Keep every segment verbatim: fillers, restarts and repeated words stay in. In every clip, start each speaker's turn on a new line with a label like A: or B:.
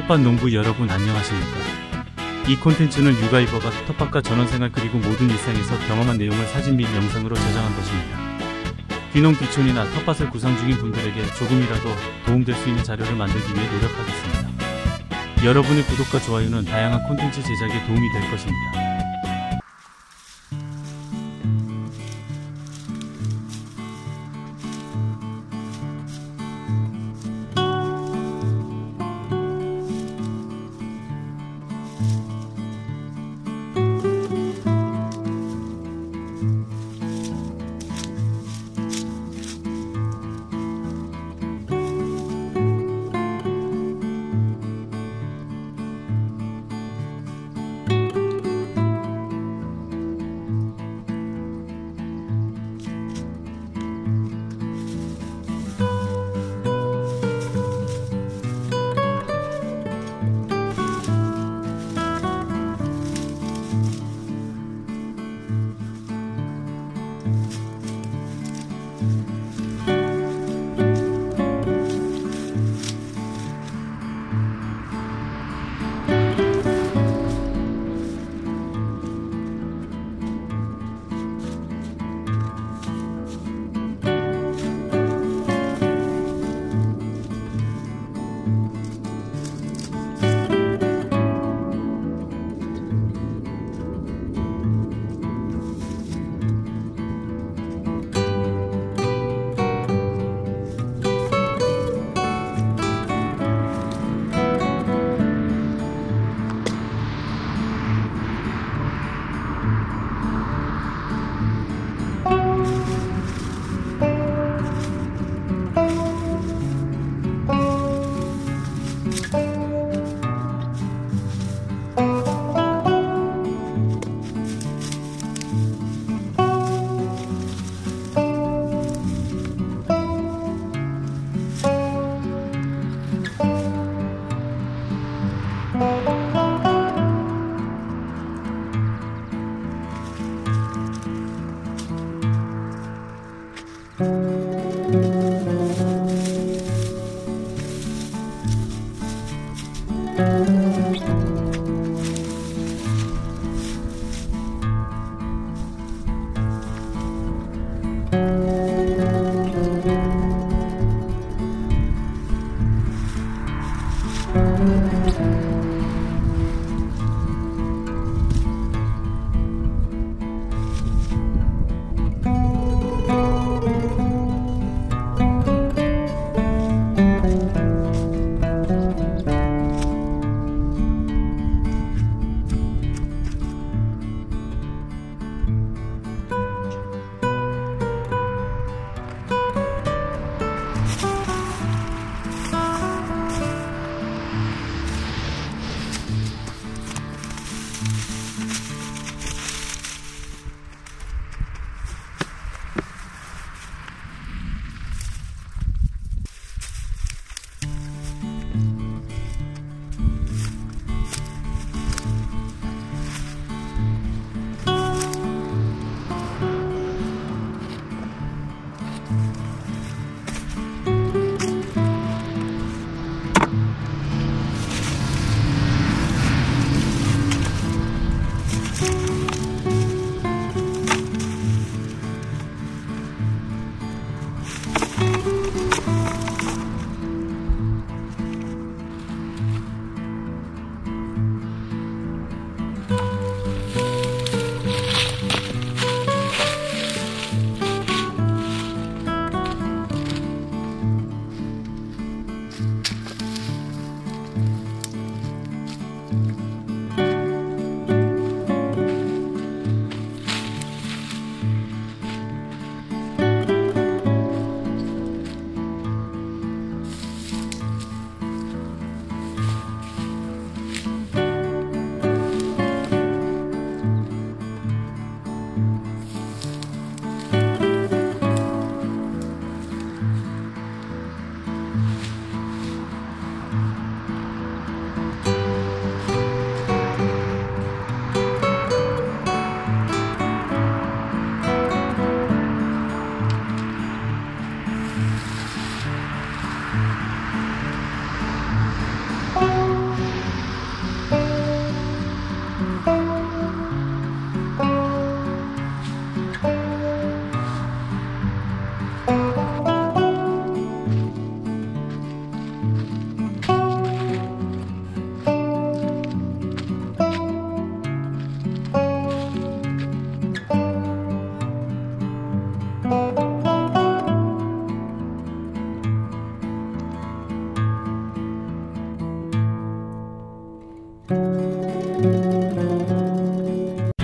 A: 텃밭 농부 여러분 안녕하십니까? 이 콘텐츠는 육아이버가 텃밭과 전원생활 그리고 모든 일상에서 경험한 내용을 사진 및 영상으로 저장한 것입니다. 귀농 귀촌이나 텃밭을 구상 중인 분들에게 조금이라도 도움될 수 있는 자료를 만들기 위해 노력하겠습니다. 여러분의 구독과 좋아요는 다양한 콘텐츠 제작에 도움이 될 것입니다.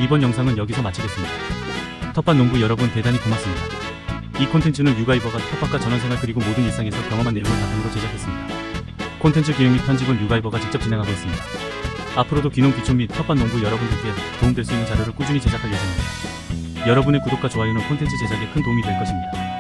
A: 이번 영상은 여기서 마치겠습니다. 텃밭 농부 여러분 대단히 고맙습니다. 이 콘텐츠는 육아이버가 텃밭과 전원생활 그리고 모든 일상에서 경험한 내용을 바탕으로 제작했습니다. 콘텐츠 기획 및 편집은 육아이버가 직접 진행하고 있습니다. 앞으로도 귀농 귀촌 및 텃밭 농부 여러분들께 도움될 수 있는 자료를 꾸준히 제작할 예정입니다. 여러분의 구독과 좋아요는 콘텐츠 제작에 큰 도움이 될 것입니다.